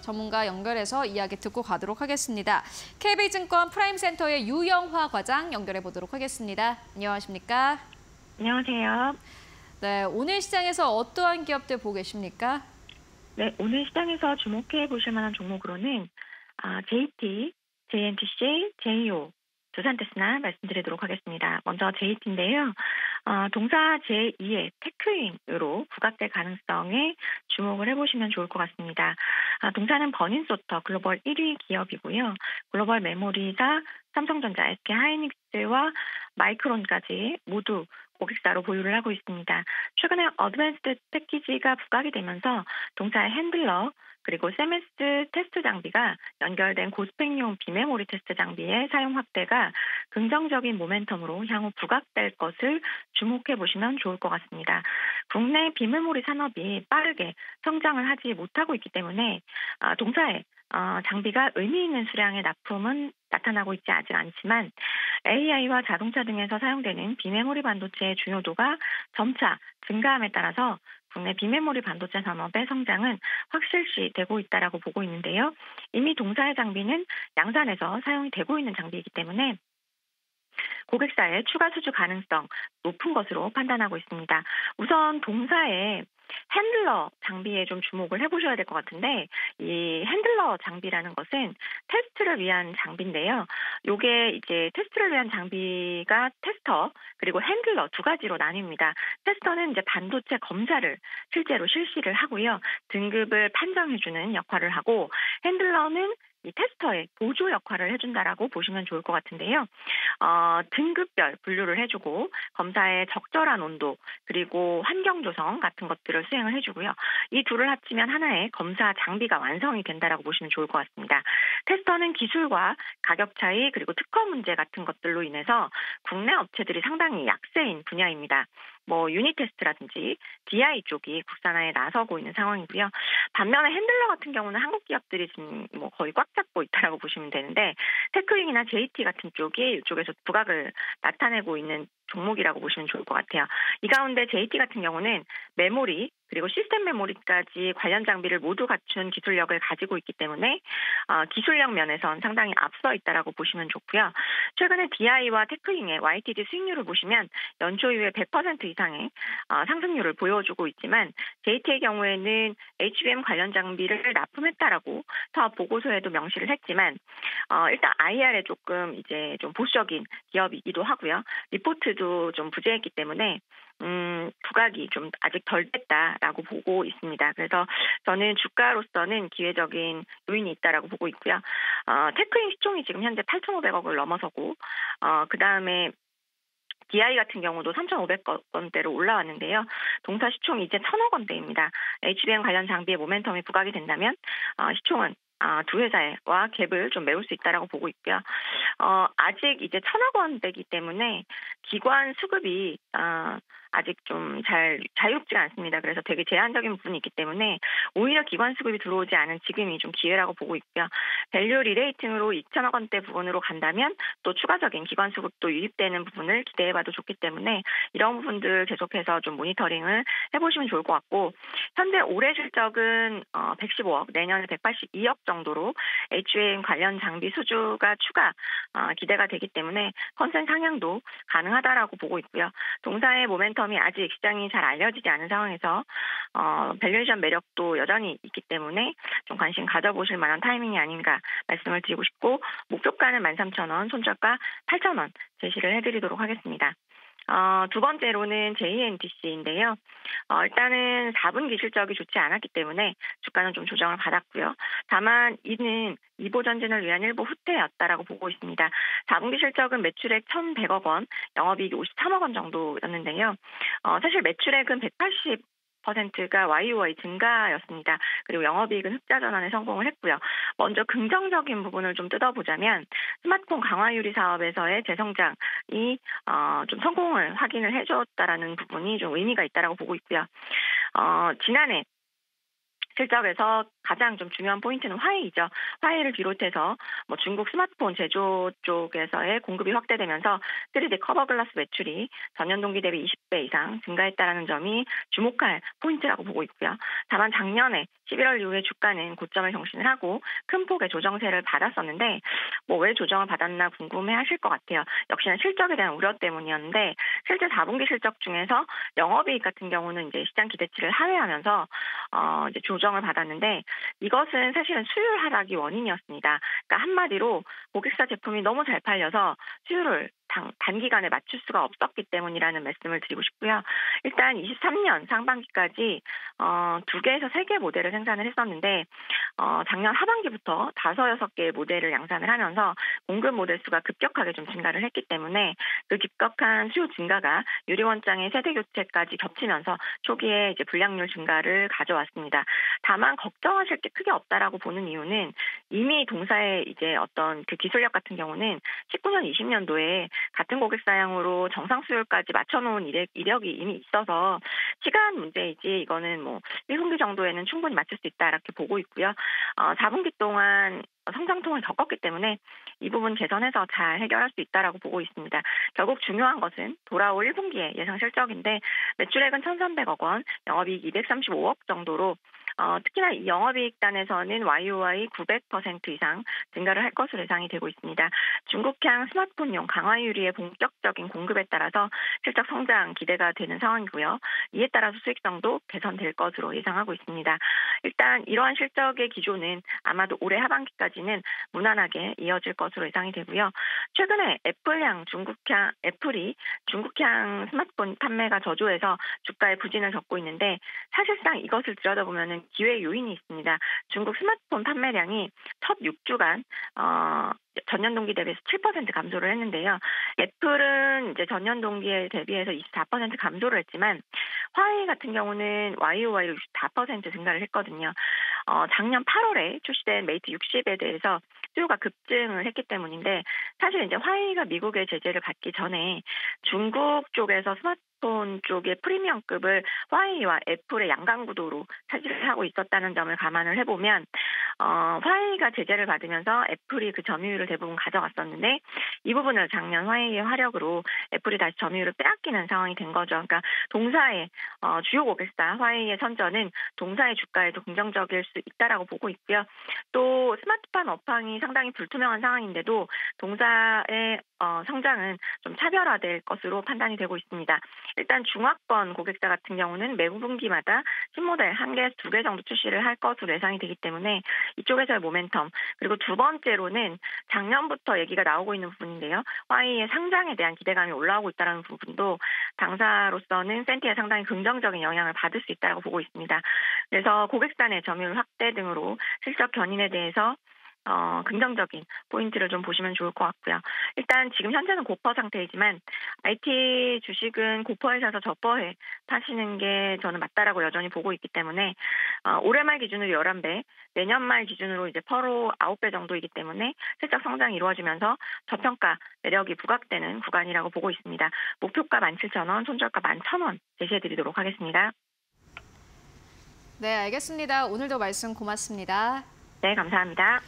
전문가 연결해서 이야기 듣고 가도록 하겠습니다. KB증권 프라임센터의 유영화 과장 연결해 보도록 하겠습니다. 안녕하십니까? 안녕하세요. 네, 오늘 시장에서 어떠한 기업들 보고 계십니까? 네, 오늘 시장에서 주목해 보실 만한 종목으로는 JT, JNTC, JO, 두산테스나 말씀드리도록 하겠습니다. 먼저 JT인데요. 동사 제2의 테크윈으로 부각될 가능성에 주목을 해보시면 좋을 것 같습니다. 동사는 버닝소터 글로벌 1위 기업이고요. 글로벌 메모리사 삼성전자, SK하이닉스와 마이크론까지 모두 고객사로 보유를 하고 있습니다. 최근에 어드밴스드 패키지가 부각이 되면서 동사의 핸들러 그리고 CMS 테스트 장비가 연결된 고스펙용 비메모리 테스트 장비의 사용 확대가 긍정적인 모멘텀으로 향후 부각될 것을 주목해 보시면 좋을 것 같습니다. 국내 비메모리 산업이 빠르게 성장을 하지 못하고 있기 때문에 동사의 장비가 의미 있는 수량의 납품은 나타나고 있지 아직 않지만 AI와 자동차 등에서 사용되는 비메모리 반도체의 중요도가 점차 증가함에 따라서 국내 비메모리 반도체 산업의 성장은 확실시 되고 있다고 보고 있는데요. 이미 동사의 장비는 양산에서 사용이 되고 있는 장비이기 때문에 고객사의 추가 수주 가능성 높은 것으로 판단하고 있습니다. 우선 동사의 핸들러 장비에 좀 주목을 해보셔야 될 것 같은데 이 핸들러 장비라는 것은 테스트를 위한 장비인데요. 요게 이제 테스트를 위한 장비가 테스터 그리고 핸들러 두 가지로 나뉩니다. 테스터는 이제 반도체 검사를 실제로 실시를 하고요. 등급을 판정해주는 역할을 하고 핸들러는 이 테스터의 보조 역할을 해준다라고 보시면 좋을 것 같은데요. 등급별 분류를 해주고 검사의 적절한 온도 그리고 환경 조성 같은 것들을 수행을 해주고요. 이 둘을 합치면 하나의 검사 장비가 완성이 된다라고 보시면 좋을 것 같습니다. 테스터는 기술과 가격 차이 그리고 특허 문제 같은 것들로 인해서 국내 업체들이 상당히 약세인 분야입니다. 유닛 테스트라든지 DI 쪽이 국산화에 나서고 있는 상황이고요. 반면에 핸들러 같은 경우는 한국 기업들이 지금 거의 꽉 잡고 있다라고 보시면 되는데 테크윙이나 JT 같은 쪽이 이쪽에서 부각을 나타내고 있는 종목이라고 보시면 좋을 것 같아요. 이 가운데 JT 같은 경우는 메모리 그리고 시스템 메모리까지 관련 장비를 모두 갖춘 기술력을 가지고 있기 때문에 기술력 면에선 상당히 앞서 있다라고 보시면 좋고요. 최근에 DI와 테크윙의 YTD 수익률을 보시면 연초 이후에 100% 이상의 상승률을 보여주고 있지만 JT의 경우에는 HBM 관련 장비를 납품했다라고 사업 보고서에도 명시를 했지만 일단 IR에 조금 이제 좀 보수적인 기업이기도 하고요. 리포트도 좀 부재했기 때문에 부각이 좀 아직 덜 됐다라고 보고 있습니다. 그래서 저는 주가로서는 기회적인 요인이 있다라고 보고 있고요. 테크인 시총이 지금 현재 8,500억을 넘어서고 그 다음에 DI 같은 경우도 3,500원대로 올라왔는데요. 동사 시총이 이제 1,000억 원대입니다. HBM 관련 장비의 모멘텀이 부각이 된다면 시총은 두 회사와 갭을 좀 메울 수 있다라고 보고 있고요. 아직 이제 1,000억 원대이기 때문에 기관 수급이 아직 좀 자유롭지가 않습니다. 그래서 되게 제한적인 부분이 있기 때문에 오히려 기관 수급이 들어오지 않은 지금이 좀 기회라고 보고 있고요. 밸류 리레이팅으로 2,000억 원대 부분으로 간다면 또 추가적인 기관 수급도 유입되는 부분을 기대해봐도 좋기 때문에 이런 부분들 계속해서 좀 모니터링을 해보시면 좋을 것 같고 현재 올해 실적은 115억, 내년에 182억 정도로 HBM 관련 장비 수주가 추가 기대가 되기 때문에 컨센 상향도 가능하다라고 보고 있고요. 동사의 모멘텀이 아직 시장이 잘 알려지지 않은 상황에서 밸류에이션 매력도 여전히 있기 때문에 좀 관심 가져보실 만한 타이밍이 아닌가 말씀을 드리고 싶고 목표가는 13,000원, 손절가 8,000원 제시를 해드리도록 하겠습니다. 두 번째로는 JNTC인데요. 일단은 4분기 실적이 좋지 않았기 때문에 주가는 좀 조정을 받았고요. 다만 이는 이보 전진을 위한 일부 후퇴였다라고 보고 있습니다. 4분기 실적은 매출액 1,100억 원, 영업이익이 53억 원 정도였는데요. 사실 매출액은 180%가 YOY 증가였습니다. 그리고 영업이익은 흑자 전환에 성공을 했고요. 먼저 긍정적인 부분을 좀 뜯어보자면 스마트폰 강화유리 사업에서의 재성장이 좀 성공을 확인을 해줬다라는 부분이 좀 의미가 있다라고 보고 있고요. 지난해 실적에서 가장 좀 중요한 포인트는 화웨이죠. 화웨이를 비롯해서 뭐 중국 스마트폰 제조 쪽에서의 공급이 확대되면서 3D 커버 글라스 매출이 전년 동기 대비 20배 이상 증가했다라는 점이 주목할 포인트라고 보고 있고요. 다만 작년에 11월 이후에 주가는 고점을 경신을 하고 큰 폭의 조정세를 받았었는데 뭐 왜 조정을 받았나 궁금해하실 것 같아요. 역시나 실적에 대한 우려 때문이었는데 실제 4분기 실적 중에서 영업이익 같은 경우는 이제 시장 기대치를 하회하면서 이제 조정을 받았는데 이것은 사실은 수율 하락이 원인이었습니다. 그러니까 한마디로 고객사 제품이 너무 잘 팔려서 수율을 단기간에 맞출 수가 없었기 때문이라는 말씀을 드리고 싶고요. 일단 23년 상반기까지 2개에서 3개 모델을 생산을 했었는데 작년 하반기부터 5, 6개의 모델을 양산을 하면서 공급 모델 수가 급격하게 좀 증가를 했기 때문에 그 급격한 수요 증가가 유리원장의 세대 교체까지 겹치면서 초기에 이제 불량률 증가를 가져왔습니다. 다만 걱정하실 게 크게 없다라고 보는 이유는 이미 동사의 이제 어떤 그 기술력 같은 경우는 19년, 20년도에 같은 고객 사양으로 정상 수율까지 맞춰놓은 이력이 이미 있어서 시간 문제이지 이거는 뭐 1분기 정도에는 충분히 맞출 수 있다 이렇게 보고 있고요. 4분기 동안 성장통을 겪었기 때문에 이 부분 개선해서 잘 해결할 수 있다라고 보고 있습니다. 결국 중요한 것은 돌아올 1분기의 예상 실적인데 매출액은 1,300억 원, 영업이익 235억 정도로 특히나 이 영업이익단에서는 YOY 900% 이상 증가를 할 것으로 예상이 되고 있습니다. 중국향 스마트폰용 강화유리의 본격적인 공급에 따라서 실적 성장 기대가 되는 상황이고요. 이에 따라서 수익성도 개선될 것으로 예상하고 있습니다. 일단 이러한 실적의 기조는 아마도 올해 하반기까지는 무난하게 이어질 것으로 예상이 되고요. 최근에 애플이 중국향 스마트폰 판매가 저조해서 주가의 부진을 겪고 있는데 사실상 이것을 들여다보면 기회 요인이 있습니다. 중국 스마트폰 판매량이 첫 6주간 전년 동기 대비해서 7% 감소를 했는데요. 애플은 이제 전년 동기에 대비해서 24% 감소를 했지만 화웨이 같은 경우는 YOY로 64% 증가를 했거든요. 작년 8월에 출시된 메이트 60에 대해서 수요가 급증을 했기 때문인데 사실 이제 화웨이가 미국의 제재를 받기 전에 중국 쪽에서 스마트폰 쪽의 프리미엄급을 화웨이와 애플의 양강 구도로 차지를 하고 있었다는 점을 감안을 해보면 화웨이가 제재를 받으면서 애플이 그 점유율을 대부분 가져갔었는데 이 부분을 작년 화웨이의 화력으로 애플이 다시 점유율을 빼앗기는 상황이 된 거죠. 그러니까 동사의 주요 고객사 화웨이의 선전은 동사의 주가에도 긍정적일 수 있다라고 보고 있고요. 또 스마트폰 업황이 상당히 불투명한 상황인데도 동사의 성장은 좀 차별화될 것으로 판단이 되고 있습니다. 일단 중화권 고객사 같은 경우는 매 분기마다 신모델 1개에서 2개 정도 출시를 할 것으로 예상이 되기 때문에 이쪽에서의 모멘텀 그리고 두 번째로는 작년부터 얘기가 나오고 있는 부분인데요. 화웨이의 상장에 대한 기대감이 올라오고 있다는 부분도 당사로서는 센티에 상당히 긍정적인 영향을 받을 수 있다고 보고 있습니다. 그래서 고객사 내 점유율 확대 등으로 실적 견인에 대해서 긍정적인 포인트를 좀 보시면 좋을 것 같고요. 일단 지금 현재는 고퍼 상태이지만 IT 주식은 고퍼에 사서 저퍼에 파시는 게 저는 맞다라고 여전히 보고 있기 때문에 올해 말 기준으로 11배, 내년 말 기준으로 이제 퍼로 9배 정도이기 때문에 실적 성장이 이루어지면서 저평가 매력이 부각되는 구간이라고 보고 있습니다. 목표가 17,000원, 손절가 11,000원 제시해드리도록 하겠습니다. 네, 알겠습니다. 오늘도 말씀 고맙습니다. 네, 감사합니다.